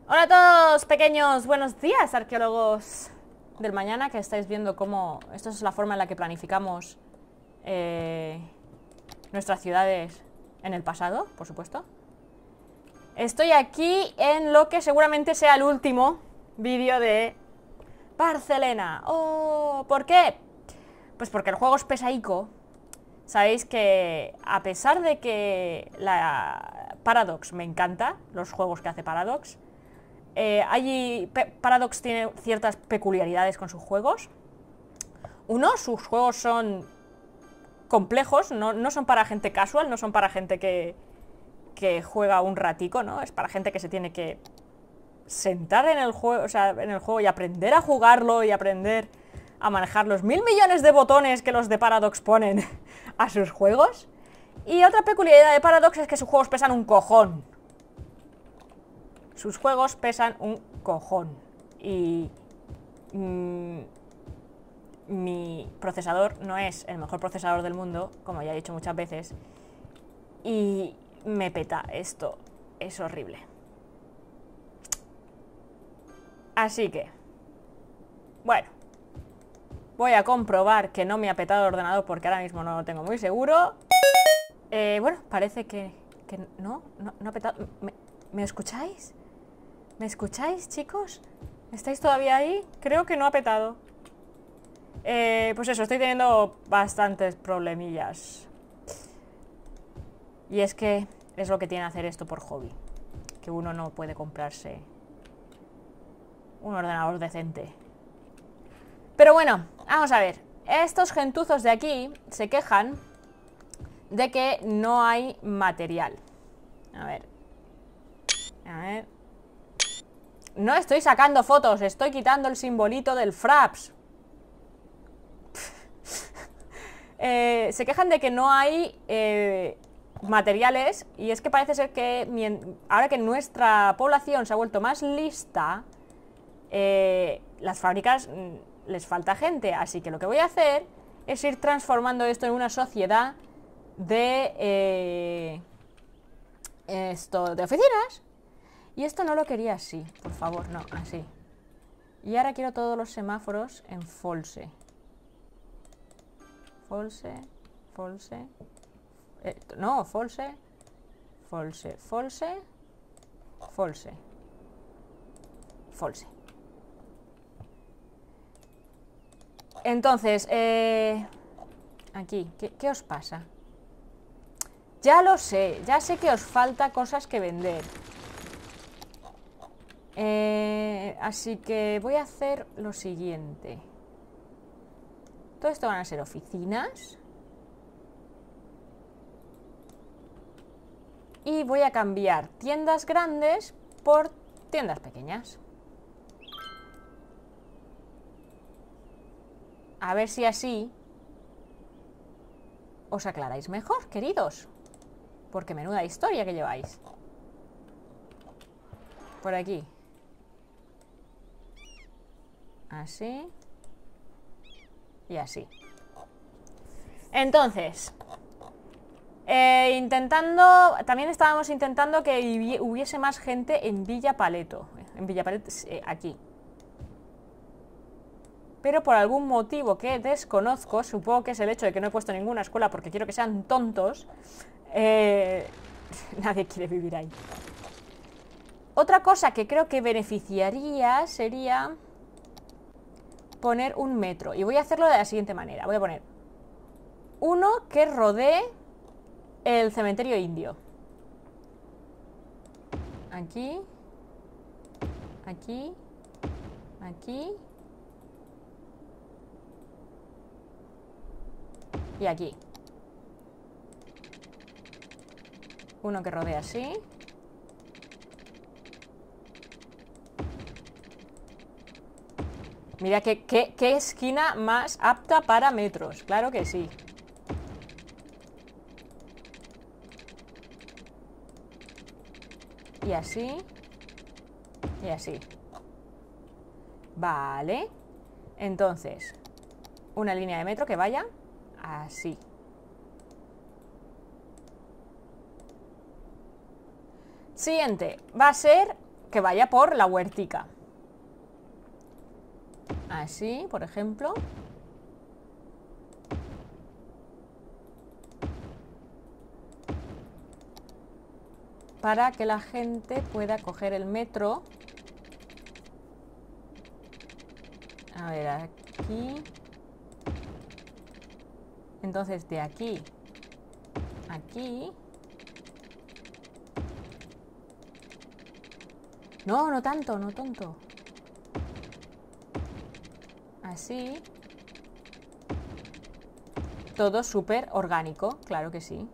Hola a todos, pequeños, buenos días, arqueólogos del mañana, que estáis viendo cómo esto es la forma en la que planificamos nuestras ciudades en el pasado, por supuesto. Estoy aquí en lo que seguramente sea el último vídeo de Barcelona. Oh, ¿por qué? Pues porque el juego es pesaico. Sabéis que a pesar de que la Paradox me encanta, los juegos que hace Paradox, Paradox tiene ciertas peculiaridades con sus juegos. Uno, sus juegos son complejos, no son para gente casual, no son para gente que juega un ratico, ¿no? Es para gente que se tiene que sentar en el juego, o sea, en el juego y aprender a jugarlo y aprender a manejar los 1000 millones de botones que los de Paradox ponen a sus juegos. Y otra peculiaridad de Paradox es que sus juegos pesan un cojón. Sus juegos pesan un cojón. Y mi procesador no es el mejor procesador del mundo, como ya he dicho muchas veces, y me peta esto. Es horrible. Así que, bueno, voy a comprobar que no me ha petado el ordenador porque ahora mismo no lo tengo muy seguro. Bueno, parece que no ha petado. ¿Me escucháis? ¿Me escucháis, chicos? ¿Estáis todavía ahí? Creo que no ha petado. Pues eso, estoy teniendo bastantes problemillas. Y es que es lo que tiene hacer esto por hobby. Que uno no puede comprarse un ordenador decente. Pero bueno, vamos a ver. Estos gentuzos de aquí se quejan de que no hay material. A ver. No estoy sacando fotos, estoy quitando el simbolito del Fraps. Se quejan de que no hay materiales. Y es que parece ser que ahora que nuestra población se ha vuelto más lista, las fábricas les falta gente. Así que lo que voy a hacer es ir transformando esto en una sociedad de oficinas. Y esto no lo quería así, por favor, no, así. Y ahora quiero todos los semáforos en false. False. No, false. Entonces, aquí, ¿qué os pasa? Ya lo sé, ya sé que os falta cosas que vender. Así que voy a hacer lo siguiente. Todo esto van a ser oficinas. Y voy a cambiar tiendas grandes por tiendas pequeñas. A ver si así os aclaráis mejor, queridos. Porque menuda historia que lleváis. Por aquí. Así. Y así. Entonces, también estábamos intentando que hubiese más gente en Villa Paleto. En Villa Paleto, aquí. Pero por algún motivo que desconozco, supongo que es el hecho de que no he puesto ninguna escuela porque quiero que sean tontos, nadie quiere vivir ahí. Otra cosa que creo que beneficiaría sería poner un metro. Y voy a hacerlo de la siguiente manera. Voy a poner uno que rodee el cementerio indio. Aquí. Aquí. Aquí. Y aquí. Uno que rodee así. Mira qué esquina más apta para metros. Claro que sí. Y así. Y así. Vale. Entonces, una línea de metro que vaya así. Siguiente. Va a ser que vaya por la huertica. Así, por ejemplo. Para que la gente pueda coger el metro. A ver, aquí. Entonces, de aquí a aquí. No, no tanto, no tonto. Así. Todo súper orgánico, claro que sí.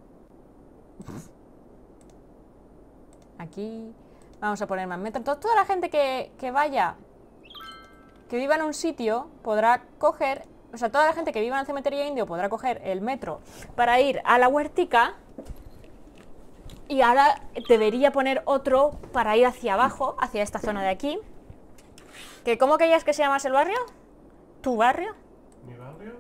Aquí. Vamos a poner más metro. Toda la gente que vaya, que viva en un sitio, podrá coger... O sea, toda la gente que viva en el cementerio indio podrá coger el metro para ir a la huertica. Y ahora debería poner otro para ir hacia abajo, hacia esta zona de aquí. ¿Cómo querías que se llamase el barrio? ¿Tu barrio? ¿Mi barrio?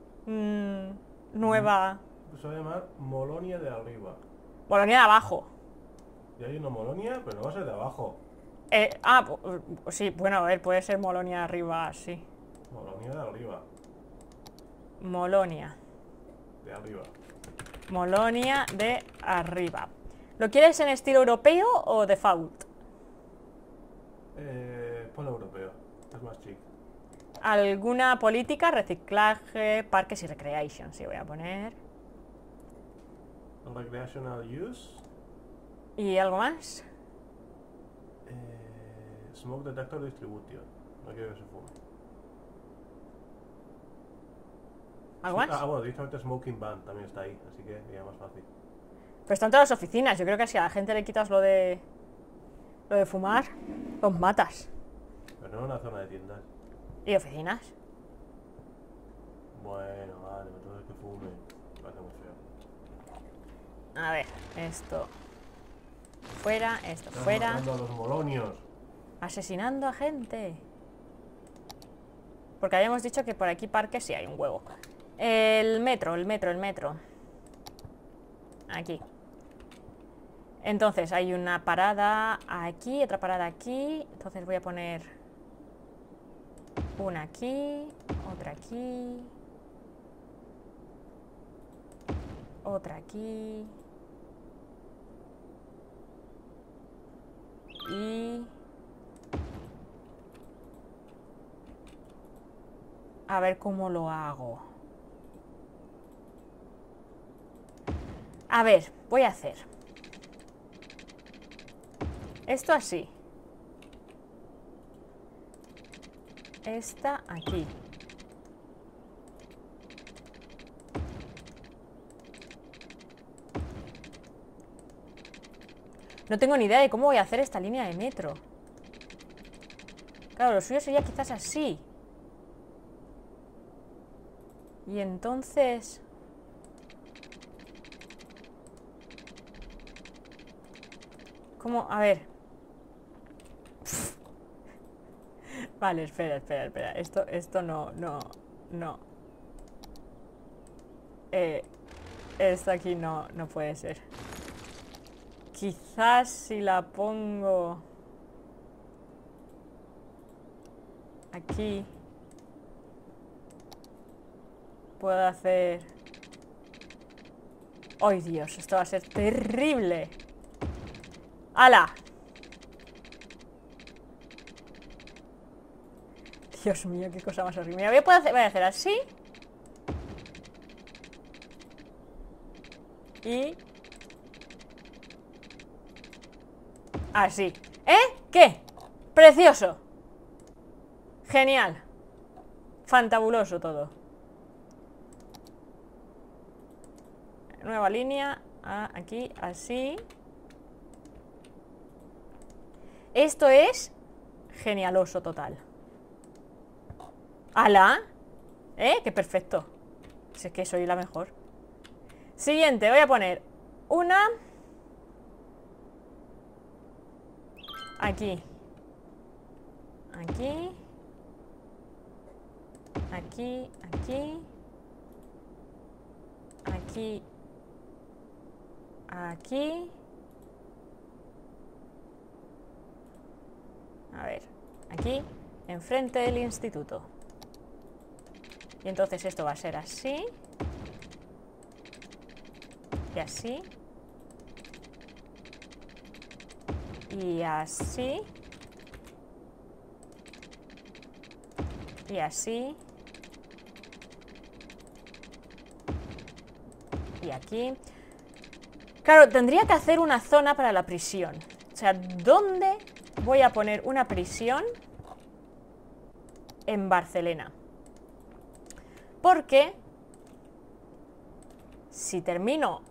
Nueva... Se va a llamar Molonia de arriba. Bolonia de abajo. Y hay una Molonia, pero no va a ser de abajo. Sí, bueno, a ver, puede ser Molonia arriba, sí. Molonia de arriba. Molonia. De arriba. Molonia de arriba. ¿Lo quieres en estilo europeo o default? Ponlo europeo. Es más chic. ¿Alguna política? Reciclaje, parques y recreation. Sí, voy a poner. Recreational use. ¿Y algo más? Smoke detector distribution. No quiero que se fume. ¿Algo más? Bueno, directamente smoking ban también está ahí, así que sería más fácil. Pero están todas las oficinas. Yo creo que si a la gente le quitas lo de fumar, los matas. Pero no en una zona de tiendas. ¿Y oficinas? Bueno, vale, entonces que fume. Me parece muy feo. A ver, esto fuera, esto Estás fuera. matando a los molonios. Asesinando a gente. Porque habíamos dicho que por aquí parque sí hay un huevo. El metro. Aquí. Entonces hay una parada aquí, otra parada aquí. Entonces voy a poner una aquí, otra aquí, otra aquí y... A ver cómo lo hago. A ver, voy a hacer esto así. Esta aquí. No tengo ni idea de cómo voy a hacer esta línea de metro. Claro, lo suyo sería quizás así. Y entonces... ¿Cómo? A ver. Vale, espera. Esto no. Esto aquí no puede ser. Quizás si la pongo aquí puedo hacer... ¡Ay, Dios! Esto va a ser terrible. ¡Hala! Dios mío, qué cosa más horrible. Mira, voy a hacer así. Y... así. ¿Qué? ¡Precioso! Genial. Fantabuloso todo. Nueva línea. Aquí, así. Esto es genialoso total. ¡Hala! ¡Qué perfecto! Si es que soy la mejor. Siguiente, voy a poner una... Aquí. Aquí. Aquí. Aquí. Aquí. Aquí. aquí, enfrente del instituto. Y entonces esto va a ser así. Y así. Y así. Y así. Y aquí. Claro, tendría que hacer una zona para la prisión. O sea, ¿dónde voy a poner una prisión en Barcelona? Porque si termino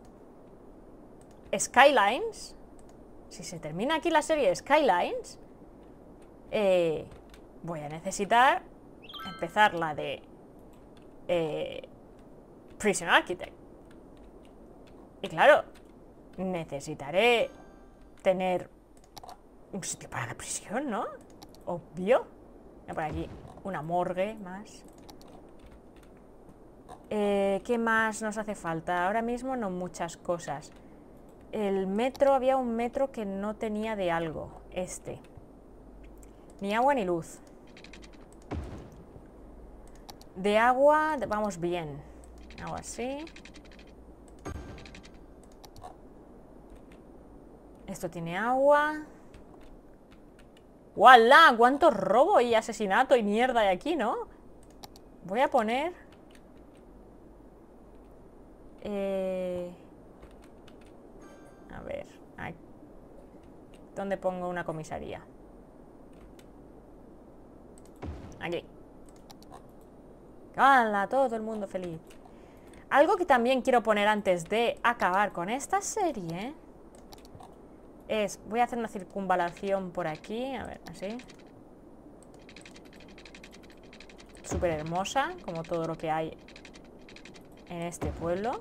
Skylines, si se termina aquí la serie Skylines, voy a necesitar empezar la de Prison Architect. Y claro, necesitaré tener un sitio para la prisión, ¿no? Obvio. Voy a poner aquí una morgue más. ¿Qué más nos hace falta? Ahora mismo no muchas cosas. El metro, había un metro que no tenía de algo. Este. Ni agua ni luz. De agua, vamos bien. Hago así. Esto tiene agua. ¡Walá! ¡Cuánto robo y asesinato y mierda hay aquí, ¿no? Voy a poner... A ver... Aquí. ¿Dónde pongo una comisaría? Aquí. ¡Hala! Todo el mundo feliz. Algo que también quiero poner antes de acabar con esta serie es... Voy a hacer una circunvalación por aquí. A ver, así. Súper hermosa, como todo lo que hay en este pueblo.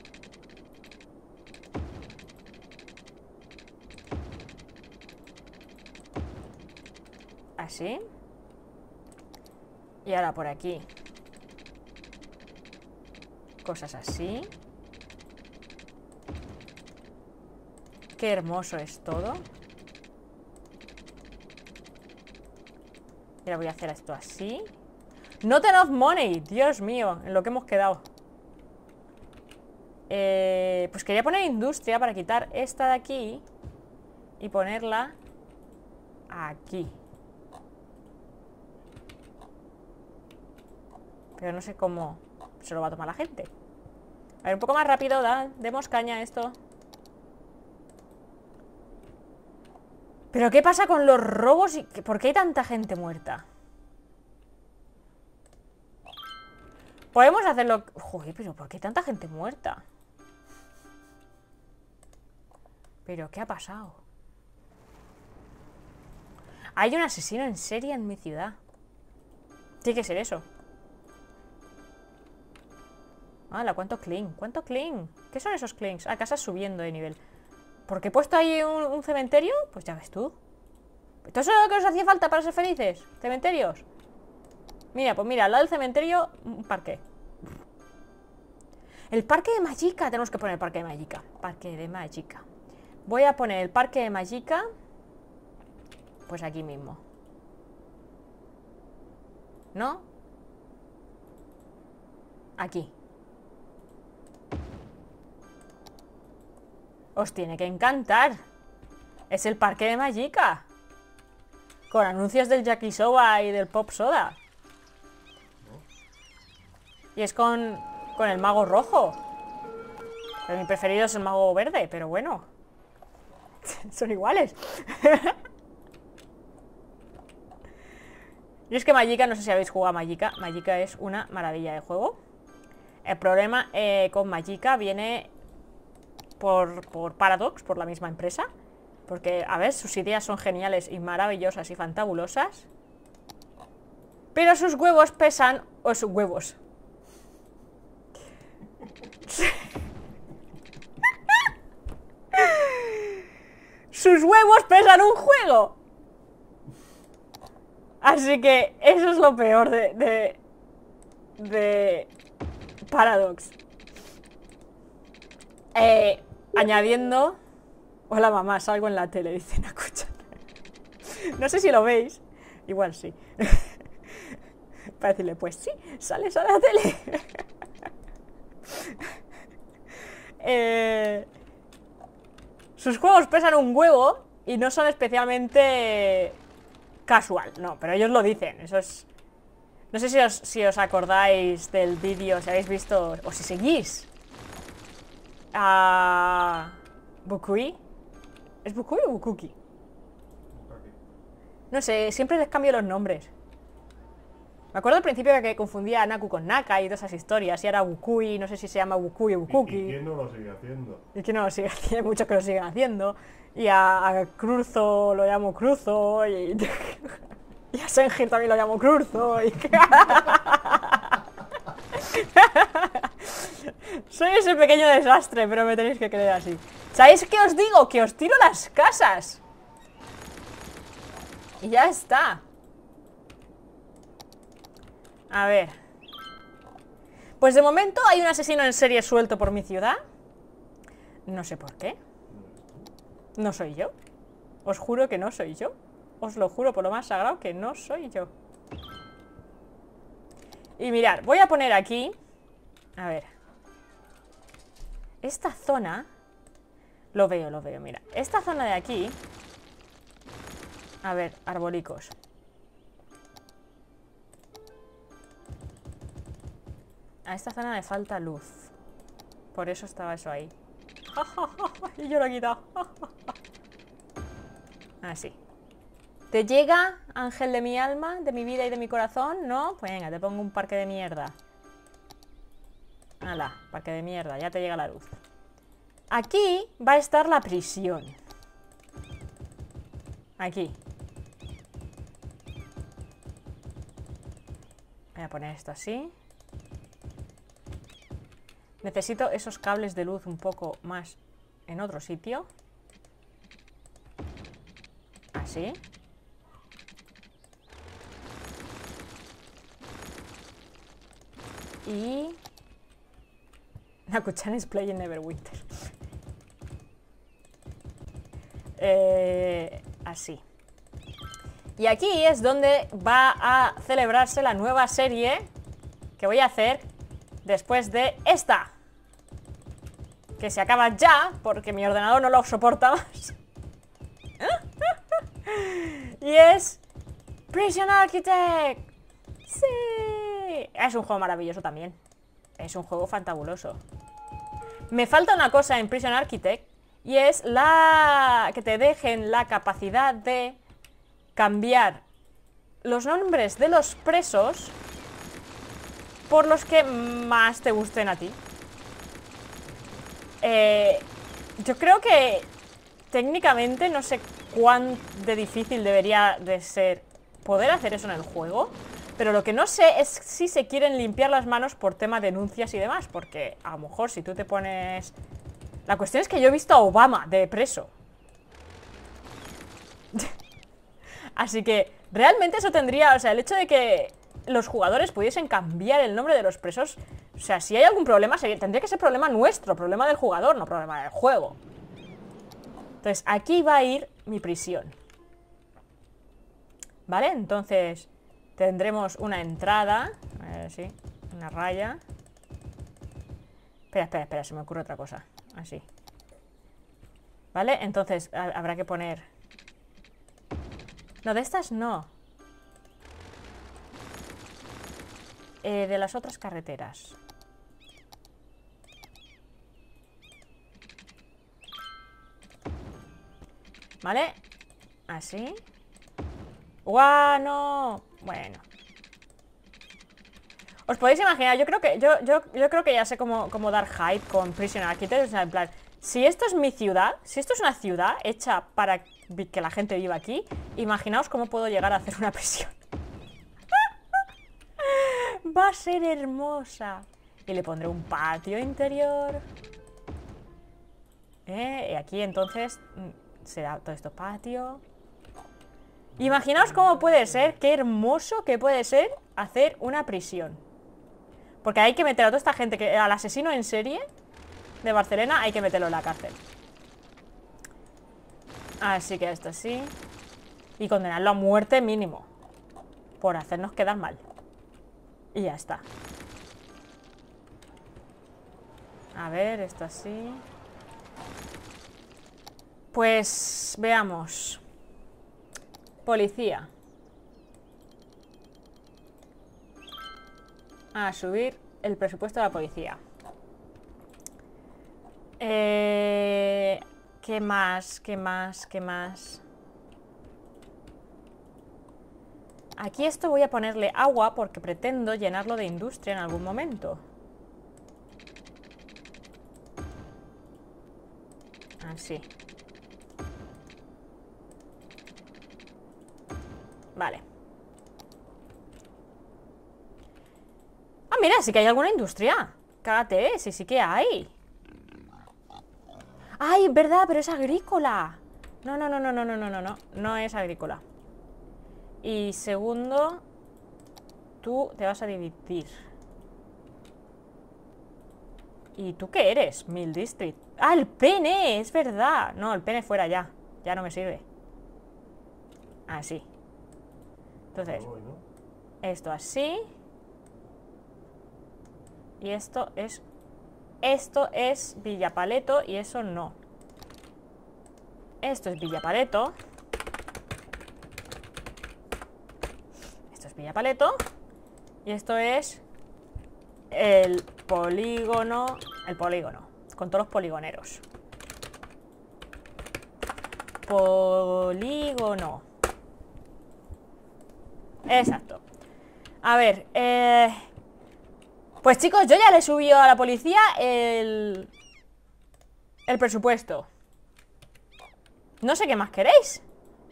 Así. Y ahora por aquí. Cosas así. Qué hermoso es todo. Y ahora voy a hacer esto así. Not enough money, Dios mío, en lo que hemos quedado. Pues quería poner industria para quitar esta de aquí y ponerla aquí. Pero no sé cómo se lo va a tomar la gente. A ver, un poco más rápido, demos caña a esto. ¿Pero qué pasa con los robos? ¿Por qué hay tanta gente muerta? Podemos hacerlo... Joder, pero ¿por qué hay tanta gente muerta? ¿Pero qué ha pasado? Hay un asesino en serie en mi ciudad. Tiene que ser eso. ¡Hala! ¿Cuánto clean? ¿Cuánto clean? ¿Qué son esos cleans? Ah, casas subiendo de nivel. ¿Por qué he puesto ahí un cementerio? Pues ya ves tú. ¿Esto es lo que os hacía falta para ser felices? ¿Cementerios? Mira, pues mira, al lado del cementerio, un parque. El parque de Magica. Tenemos que poner el parque de Magica. Parque de Magica. Voy a poner el parque de Magica. Pues aquí mismo. ¿No? Aquí. Os tiene que encantar. Es el parque de Magica. Con anuncios del Yakisoba y del Pop Soda. Y es con el mago rojo. Pero mi preferido es el mago verde, pero bueno. Son iguales. Y es que Magica, no sé si habéis jugado a Magica. Magica es una maravilla de juego. El problema con Magica viene por Paradox, por la misma empresa. Porque, a ver, sus ideas son geniales y maravillosas y fantabulosas. Pero sus huevos pesan... O sus huevos. Sus huevos pesan un juego. Así que eso es lo peor de Paradox. Añadiendo... Hola mamá, salgo en la tele, dice Nakuchan. No sé si lo veis. Igual sí. Para decirle, pues sí, sales a la tele. Sus juegos pesan un huevo y no son especialmente casual. No, pero ellos lo dicen. Eso es... No sé si os acordáis del vídeo, si habéis visto, o si seguís a Bukui. ¿Es Bukui o Bukuki? No sé, siempre les cambio los nombres. Me acuerdo al principio que confundía a Naku con Naka y todas esas historias. Y ahora Bukui, no sé si se llama Bukui o Bukuki. ¿Y quién no lo sigue haciendo? Y quién no lo sigue haciendo, hay muchos que lo siguen haciendo. Y a Cruzo lo llamo Cruzo. Y a Sengir también lo llamo Cruzo. Soy ese pequeño desastre, pero me tenéis que creer así. ¿Sabéis qué os digo? Que os tiro las casas. Y ya está. A ver. Pues de momento hay un asesino en serie suelto por mi ciudad. No sé por qué. No soy yo. Os juro que no soy yo. Os lo juro por lo más sagrado que no soy yo. Y mirad, voy a poner aquí. A ver. Esta zona. Lo veo, mira. Esta zona de aquí. A ver, arbolicos. A esta zona le falta luz. Por eso estaba eso ahí. Y yo lo he quitado. Así. ¿Te llega, ángel de mi alma, de mi vida y de mi corazón? ¿No? Pues venga, te pongo un parque de mierda. Hala, parque de mierda, ya te llega la luz. Aquí va a estar la prisión. Aquí. Voy a poner esto así. Necesito esos cables de luz un poco más en otro sitio. Así. Y... Naku-chan is playing Neverwinter. Así. Y aquí es donde va a celebrarse la nueva serie que voy a hacer después de esta, que se acaba ya porque mi ordenador no lo soporta más. Y es Prison Architect. Sí. Es un juego maravilloso también. Es un juego fantabuloso. Me falta una cosa en Prison Architect, y es la que te dejen la capacidad de cambiar los nombres de los presos por los que más te gusten a ti. Yo creo que técnicamente no sé cuán de difícil debería de ser poder hacer eso en el juego, pero lo que no sé es si se quieren limpiar las manos por tema de denuncias y demás, porque a lo mejor si tú te pones... La cuestión es que yo he visto a Obama de preso. Así que realmente eso tendría... O sea, el hecho de que los jugadores pudiesen cambiar el nombre de los presos, o sea, si hay algún problema, tendría que ser problema nuestro, problema del jugador, no problema del juego. Entonces, aquí va a ir mi prisión. ¿Vale? Entonces, tendremos una entrada. A ver, sí, una raya. Espera, se me ocurre otra cosa. Así. ¿Vale? Entonces, habrá que poner... No, de estas no. De las otras carreteras. ¿Vale? Así. ¡Guau, no! Bueno. Os podéis imaginar, yo creo que yo creo que ya sé cómo dar hype con Prison Architect. O sea, en plan, si esto es mi ciudad, si esto es una ciudad hecha para que la gente viva aquí, imaginaos cómo puedo llegar a hacer una prisión. Va a ser hermosa. Y le pondré un patio interior. Y aquí entonces será todo esto patio. Imaginaos cómo puede ser, qué hermoso que puede ser hacer una prisión. Porque hay que meter a toda esta gente, al asesino en serie de Barcelona hay que meterlo en la cárcel. Así que esto sí. Y condenarlo a muerte mínimo. por hacernos quedar mal. Y ya está. A ver, esto así. Pues veamos. Policía. A subir el presupuesto de la policía. ¿Qué más? ¿Qué más? ¿Qué más? Aquí esto voy a ponerle agua porque pretendo llenarlo de industria en algún momento. Así. Vale. Ah, mira, sí que hay alguna industria. Cágate, sí que hay. ¡Ay, verdad! Pero es agrícola. No, no, no, no, no, no, no, no, no. No es agrícola. Y segundo, tú te vas a dividir. ¿Y tú qué eres? Mill District. ¡Ah, el pene! Es verdad. No, el pene fuera ya. Ya no me sirve. Así. Entonces, esto así. Y esto es... Esto es Villa Paleto y eso no. Esto es Villa Paleto. Esto es Villa Paleto. Y esto es el polígono. El polígono. Con todos los poligoneros. Polígono. Exacto. A ver, pues chicos, yo ya le subí a la policía el presupuesto. No sé qué más queréis.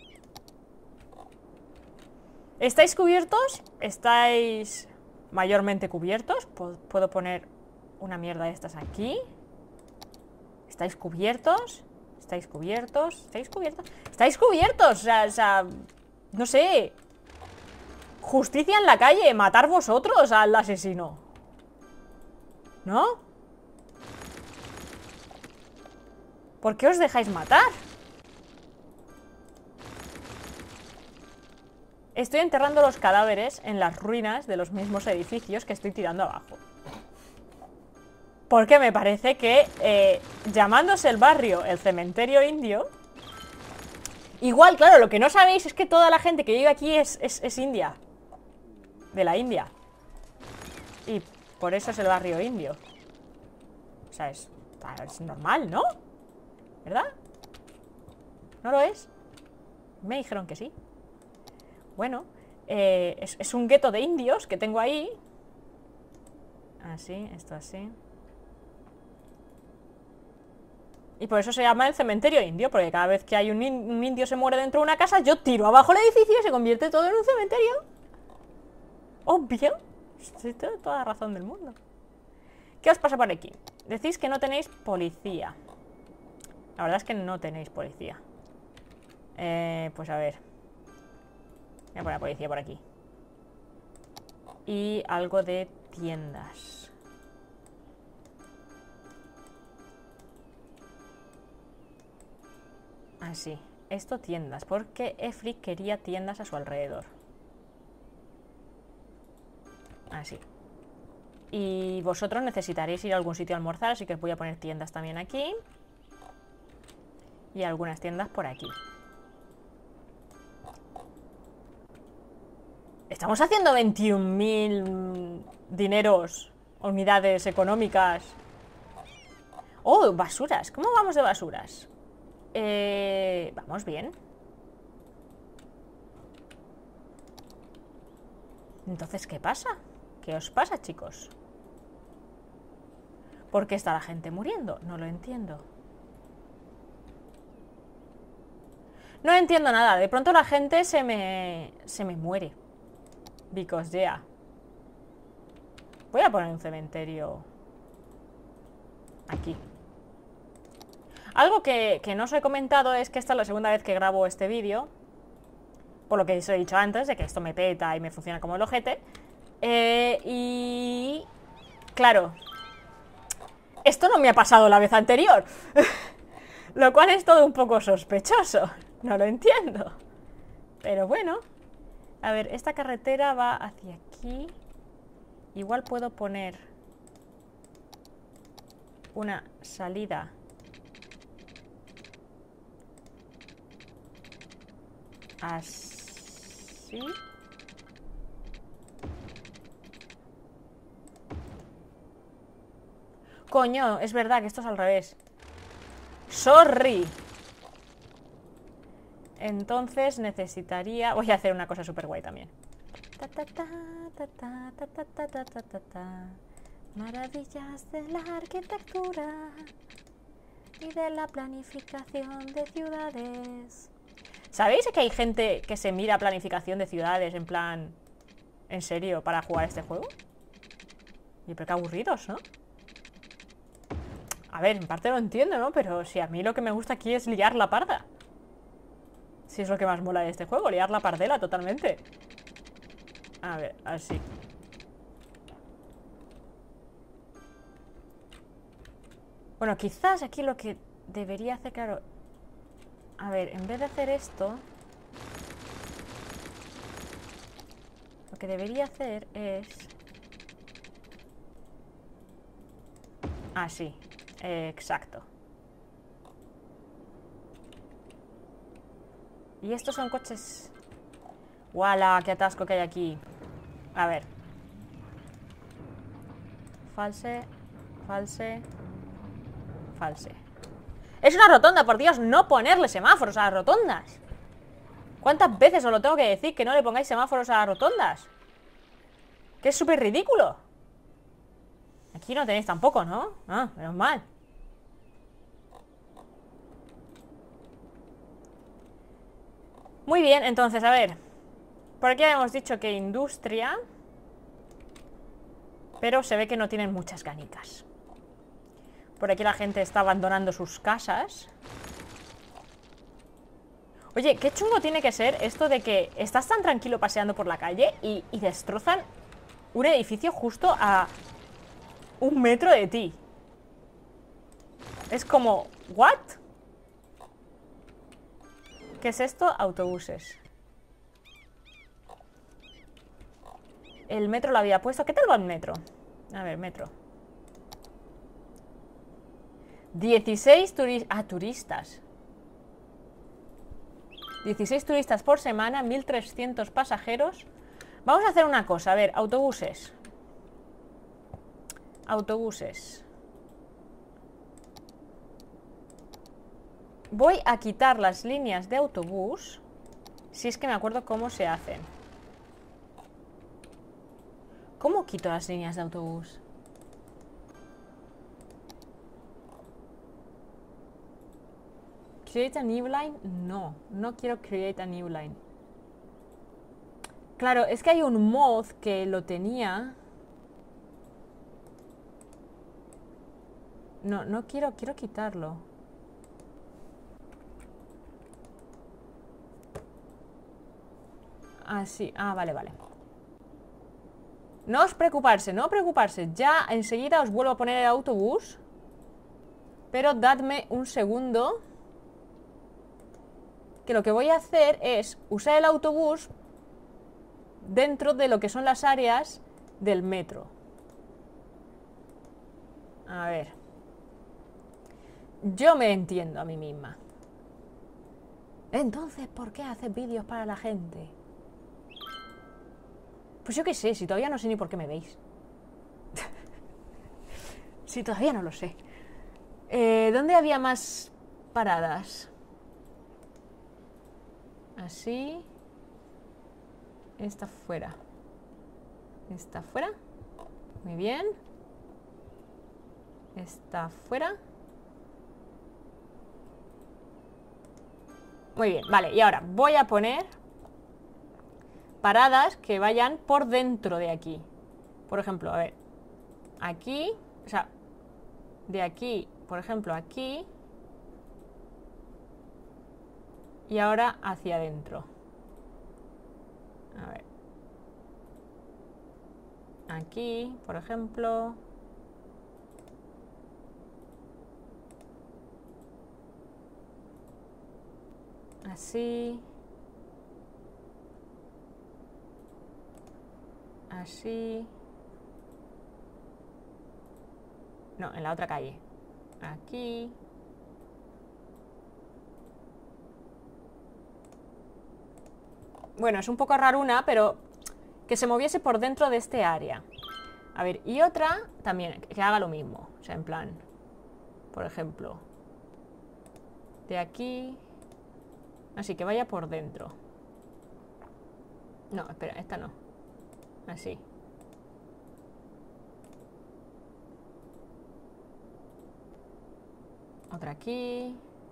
¿Estáis cubiertos? ¿Estáis mayormente cubiertos? Puedo poner una mierda de estas aquí. ¿Estáis cubiertos? ¿Estáis cubiertos? ¿Estáis cubiertos? ¡Estáis cubiertos! O sea, no sé. Justicia en la calle, matar vosotros al asesino. ¿No? ¿Por qué os dejáis matar? Estoy enterrando los cadáveres en las ruinas de los mismos edificios que estoy tirando abajo. Porque me parece que, llamándose el barrio el cementerio indio... Igual, claro, lo que no sabéis es que toda la gente que vive aquí es india. De la India. Y por eso es el barrio indio. O sea, es normal, ¿no? ¿Verdad? ¿No lo es? Me dijeron que sí. Bueno, es un gueto de indios que tengo ahí. Así, esto así. Y por eso se llama el cementerio indio, porque cada vez que hay un indio se muere dentro de una casa, yo tiro abajo el edificio y se convierte todo en un cementerio. Obvio. Tengo toda la razón del mundo. ¿Qué os pasa por aquí? Decís que no tenéis policía. La verdad es que no tenéis policía. Pues a ver. Voy a poner policía por aquí. Y algo de tiendas. Así. Esto tiendas, porque Efri quería tiendas a su alrededor. Así. Y vosotros necesitaréis ir a algún sitio a almorzar, así que os voy a poner tiendas también aquí. Y algunas tiendas por aquí. Estamos haciendo 21.000 dineros, unidades económicas. Oh, basuras. ¿Cómo vamos de basuras? Vamos bien. Entonces, ¿qué pasa? ¿Qué os pasa, chicos? ¿Por qué está la gente muriendo? No lo entiendo. No entiendo nada. De pronto la gente se me muere. Because yeah. Voy a poner un cementerio aquí. Algo que no os he comentado es que esta es la segunda vez que grabo este vídeo. Por lo que os he dicho antes, de que esto me peta y me funciona como el ojete. Y... claro, esto no me ha pasado la vez anterior. Lo cual es todo un poco sospechoso. No lo entiendo. Pero bueno. A ver, esta carretera va hacia aquí. Igual puedo poner una salida así. Coño, es verdad que esto es al revés. Sorry. Entonces necesitaría... Voy a hacer una cosa súper guay también. Maravillas de la arquitectura y de la planificación de ciudades. ¿Sabéis que hay gente que se mira planificación de ciudades en plan... ¿En serio? ¿Para jugar este juego? Y pero qué aburridos, ¿no? A ver, en parte lo entiendo, ¿no? Pero si a mí lo que me gusta aquí es liar la parda. Si es lo que más mola de este juego, liar la pardela totalmente. A ver, así. Bueno, quizás aquí lo que debería hacer, claro... A ver, en vez de hacer esto... Lo que debería hacer es... Ah, sí. Exacto. Y estos son coches... ¡Wala! ¡Qué atasco que hay aquí! A ver. False. False. False. Es una rotonda, por Dios, no ponerle semáforos a las rotondas. ¿Cuántas veces os lo tengo que decir que no le pongáis semáforos a las rotondas? Que es súper ridículo. Aquí no tenéis tampoco, ¿no? Ah, menos mal. Muy bien, entonces, a ver. Por aquí habíamos dicho que industria. Pero se ve que no tienen muchas ganicas. Por aquí la gente está abandonando sus casas. Oye, qué chungo tiene que ser esto de que estás tan tranquilo paseando por la calle y destrozan un edificio justo a 1 metro de ti. Es como, ¿what? ¿Qué es esto? Autobuses. El metro lo había puesto. ¿Qué tal va el metro? A ver, metro. 16 turistas. 16 turistas por semana, 1300 pasajeros. Vamos a hacer una cosa, a ver, autobuses. Autobuses. Voy a quitar las líneas de autobús. Si es que me acuerdo cómo se hacen. ¿Cómo quito las líneas de autobús? ¿Create a new line? No, no quiero create a new line. Claro, es que hay un mod que lo tenía. No, no quiero quitarlo. Ah, sí, ah, vale, vale. No os preocuparse, no preocuparse. Ya enseguida os vuelvo a poner el autobús. Pero dadme un segundo. Que lo que voy a hacer es usar el autobús dentro de lo que son las áreas del metro. A ver. Yo me entiendo a mí misma. Entonces, ¿por qué haces vídeos para la gente? Pues yo qué sé, si todavía no sé ni por qué me veis. Si todavía no lo sé. ¿Dónde había más paradas? Así. Esta fuera. Esta fuera. Muy bien. Esta fuera. Muy bien, vale. Y ahora voy a poner paradas que vayan por dentro de aquí. Por ejemplo, a ver. Aquí. O sea, de aquí, por ejemplo, aquí. Y ahora hacia adentro. A ver. Aquí, por ejemplo. Así. Así. No, en la otra calle. Aquí. Bueno, es un poco raruna, pero que se moviese por dentro de este área. A ver, y otra también, que haga lo mismo. O sea, en plan, por ejemplo, de aquí. Así que vaya por dentro. No, espera, esta no. Así. Otra aquí.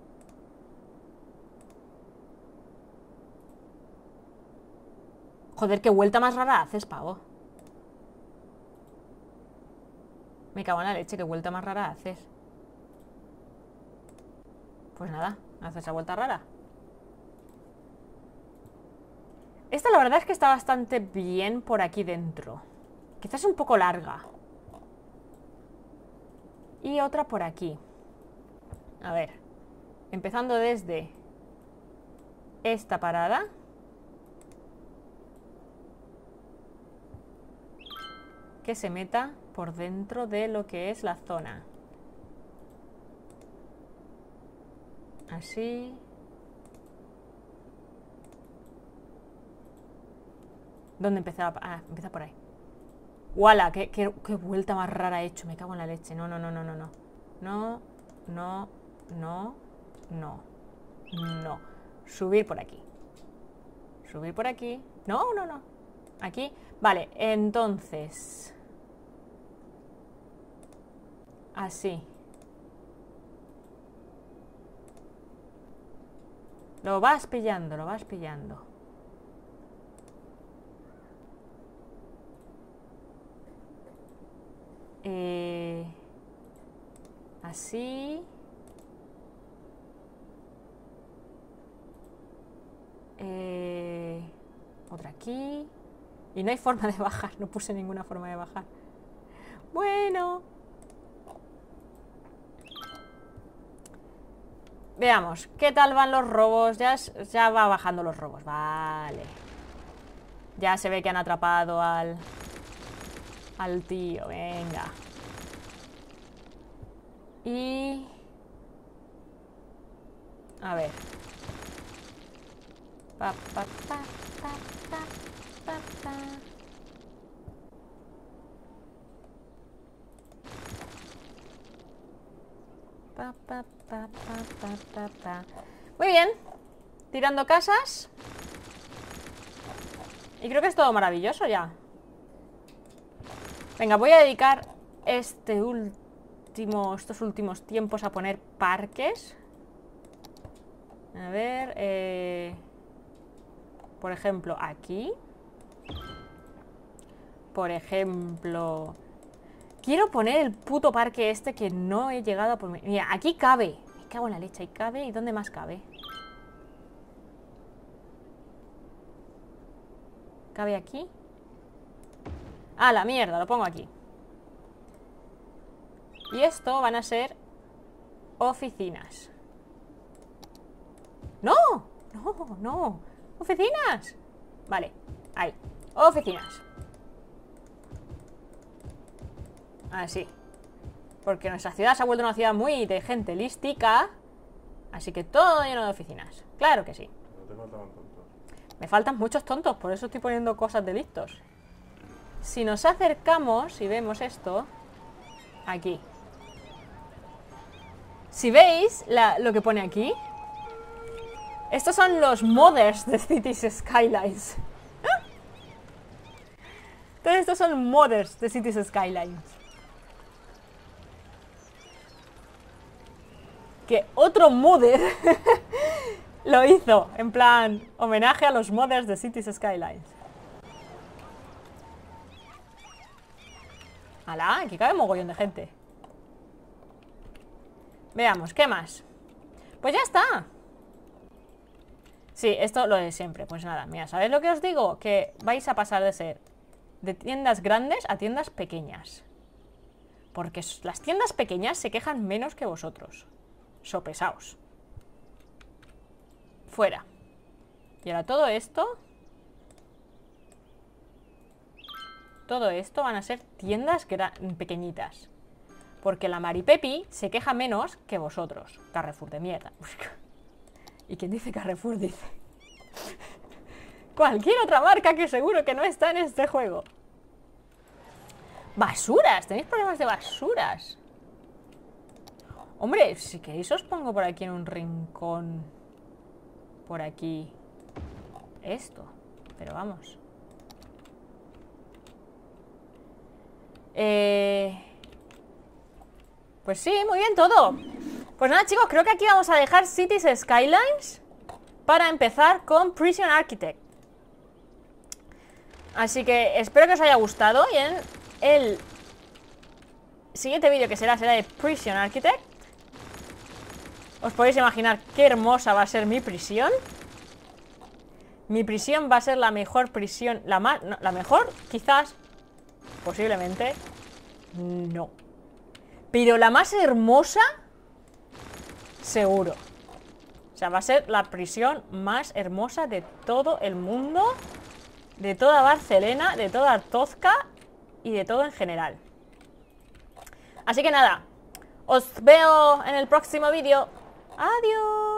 Joder, qué vuelta más rara haces, pavo. Me cago en la leche, qué vuelta más rara haces. Pues nada, haces esa vuelta rara. Esta la verdad es que está bastante bien por aquí dentro. Quizás un poco larga. Y otra por aquí. A ver. Empezando desde esta parada. Que se meta por dentro de lo que es la zona. Así. ¿Dónde empezaba? Ah, empieza por ahí. ¡Wala! ¿Qué vuelta más rara he hecho? Me cago en la leche. No, no, no, no, no, no. No, no, no, no. No. Subir por aquí. Subir por aquí. No, no, no. Aquí. Vale, entonces. Así. Lo vas pillando, lo vas pillando. Así. Otra aquí. Y no hay forma de bajar, no puse ninguna forma de bajar. Bueno. Veamos, ¿qué tal van los robos? Ya va bajando los robos, vale. Ya se ve que han atrapado al tío, venga. Y... a ver. Pa, pa, pa, pa, pa, pa, pa. Pa, pa, pa, pa, pa, pa, pa. Muy bien. Tirando casas. Y creo que es todo maravilloso ya. Venga, voy a dedicar estos últimos tiempos a poner parques. A ver, por ejemplo, aquí. Por ejemplo, quiero poner el puto parque este que no he llegado a poner. Mira, aquí cabe. Me cago en la leche, ahí cabe. ¿Y dónde más cabe? ¿Cabe aquí? Ah, la mierda, lo pongo aquí. Y esto van a ser oficinas. ¡No! ¡No! ¡No! ¡Oficinas! Vale, ahí. Oficinas. Así. Porque nuestra ciudad se ha vuelto una ciudad muy de gente lística. Así que todo lleno de oficinas. Claro que sí. No te faltaban tontos. Me faltan muchos tontos, por eso estoy poniendo cosas de listos. Si nos acercamos y vemos esto, aquí. Si veis lo que pone aquí, estos son los modders de Cities Skylines. Todos estos son modders de Cities Skylines. Que otro modder lo hizo, en plan, homenaje a los modders de Cities Skylines. ¡Hala! Aquí cabe mogollón de gente. Veamos, ¿qué más? Pues ya está. Sí, esto lo de siempre. Pues nada, mira, ¿sabéis lo que os digo? Que vais a pasar de ser de tiendas grandes a tiendas pequeñas. Porque las tiendas pequeñas se quejan menos que vosotros. Sopesaos. Fuera. Y ahora todo esto. todo esto van a ser tiendas pequeñitas. Porque la Maripepi se queja menos que vosotros. Carrefour de mierda. ¿Y quién dice Carrefour? Dice cualquier otra marca que seguro que no está en este juego. Basuras, tenéis problemas de basuras. Hombre, si queréis os pongo por aquí en un rincón. Por aquí. Esto. Pero vamos. Pues sí, muy bien todo. Pues nada, chicos, creo que aquí vamos a dejar Cities Skylines para empezar con Prison Architect. Así que espero que os haya gustado. Y en el siguiente vídeo que será de Prison Architect. Os podéis imaginar qué hermosa va a ser mi prisión. Mi prisión va a ser la mejor prisión. La mejor, quizás. Posiblemente. No. Pero la más hermosa, seguro. O sea, va a ser la prisión más hermosa de todo el mundo, de toda Barcelona, de toda Tozca y de todo en general. Así que nada, os veo en el próximo vídeo. Adiós.